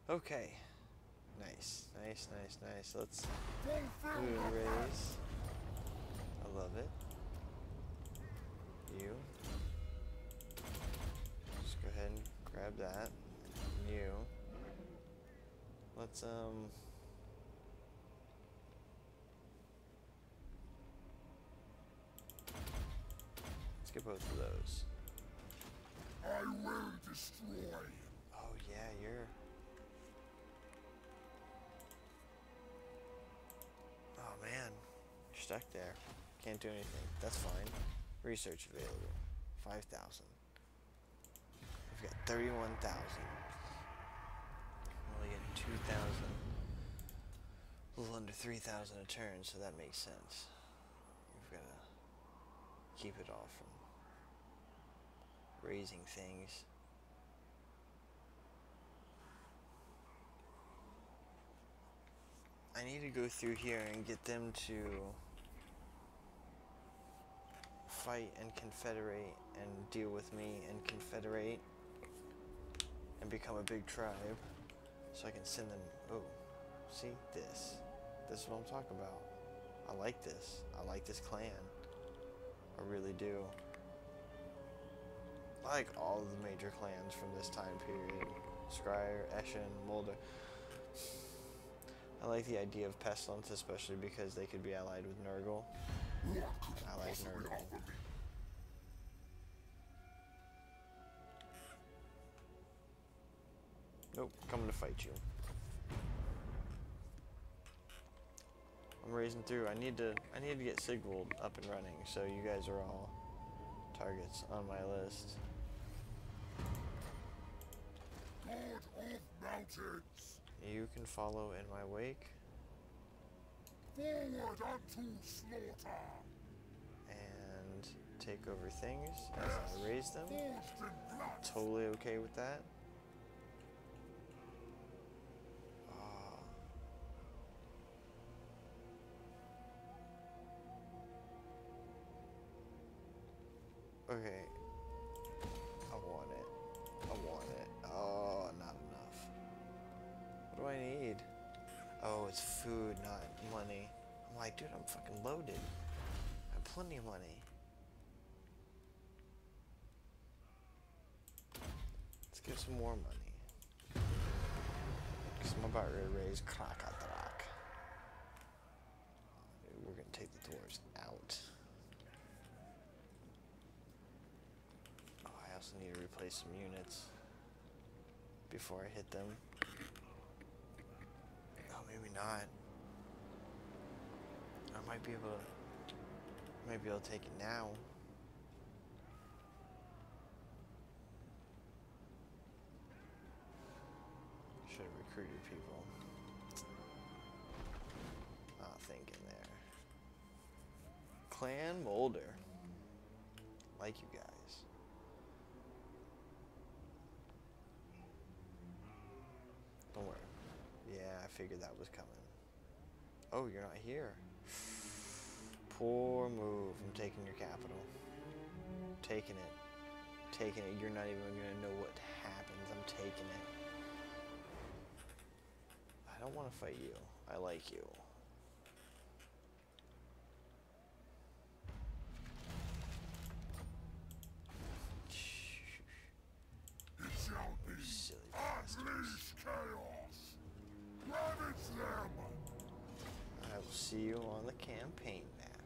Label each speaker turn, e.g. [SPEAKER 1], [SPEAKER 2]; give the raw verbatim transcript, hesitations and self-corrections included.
[SPEAKER 1] Okay. Nice, nice, nice, nice. Let's moon raise. I love it. You. Just go ahead and grab that. You. Let's, um... let's get both of those.
[SPEAKER 2] I will destroy.
[SPEAKER 1] Oh, yeah, you're... oh, man. You're stuck there. Can't do anything. That's fine. Research available. five thousand. We've got thirty-one thousand. Only getting two thousand. A little under three thousand a turn, so that makes sense. We've got to keep it off from raising things. I need to go through here and get them to fight and confederate and deal with me and confederate and become a big tribe so I can send them. Oh, see this. This is what I'm talking about. I like this. I like this clan. I really do. I like all of the major clans from this time period. Scryer, Eshin, Mulder. I like the idea of Pestilence, especially because they could be allied with Nurgle. I like Nurgle. Nope, coming to fight you. I'm raising through. I need to I need to get Sigvald up and running, so you guys are all targets on my list.
[SPEAKER 2] God of mountains.
[SPEAKER 1] You can follow in my wake.
[SPEAKER 2] Forward unto slaughter.
[SPEAKER 1] And take over things as I raise them.
[SPEAKER 2] Forged in blood.
[SPEAKER 1] Totally okay with that. Ah. Okay. I want it. I want it. Oh, not enough. What do I need? Oh, it's food, not money. I'm like, dude, I'm fucking loaded. I have plenty of money. Let's get some more money. Because I'm about ready to raise Krakatrak. We're going to take the dwarves out. Oh, I also need to replace some units before I hit them. Oh, maybe not. I might be able to, might be able to take it now. Should have recruited people. Not thinking there. Clan Molder. Like you guys. Don't worry. Yeah, I figured that was coming. Oh, you're not here. Poor move. I'm taking your capital. Taking it. Taking it. You're not even gonna know what happens. I'm taking it. I don't want to fight you. I like you.
[SPEAKER 2] It shall be.
[SPEAKER 1] Silly bastards.
[SPEAKER 2] Unleash chaos. Ravage them.
[SPEAKER 1] I will see you on the campaign map.